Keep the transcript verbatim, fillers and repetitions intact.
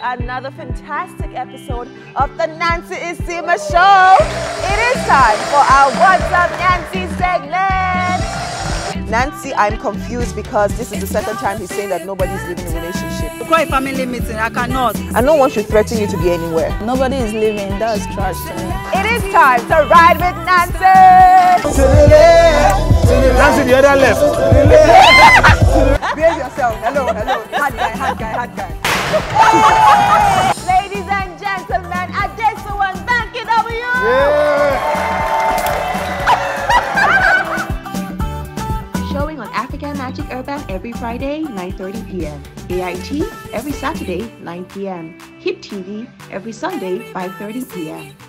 another fantastic episode of the Nancy Isima Show. It is time for our What's Up Nancy segment. Nancy, I'm confused because this is the second time he's saying that nobody's living in a relationship. Quite a family meeting, I cannot. And no one should threaten you to be anywhere. Nobody is living, that's trash to me. It is time to ride with Nancy. To the left. Nancy, the other left. To the left. Behave yourself. Hello, hello. Hard guy, hard guy, hard guy. Ladies and gentlemen, Adesua and Banky W. Yeah. Showing on African Magic Urban every Friday, nine thirty p m A I T every Saturday, nine p m Hip T V every Sunday, five thirty p m